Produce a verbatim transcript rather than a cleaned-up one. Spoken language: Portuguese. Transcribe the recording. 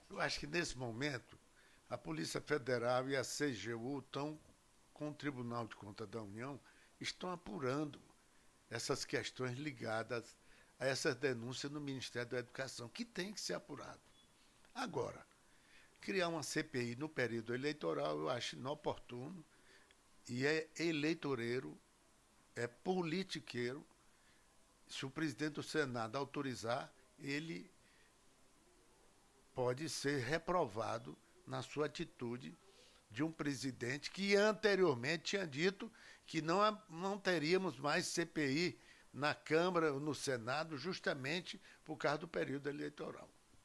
Eu acho que nesse momento a Polícia Federal e a C G U estão com o Tribunal de Contas da União, estão apurando essas questões ligadas a essas denúncias no Ministério da Educação, que tem que ser apurado. Agora, criar uma C P I no período eleitoral eu acho inoportuno e é eleitoreiro, é politiqueiro. Se o presidente do Senado autorizar, ele pode ser reprovado na sua atitude de um presidente que anteriormente tinha dito que não, não teríamos mais C P I na Câmara ou no Senado justamente por causa do período eleitoral.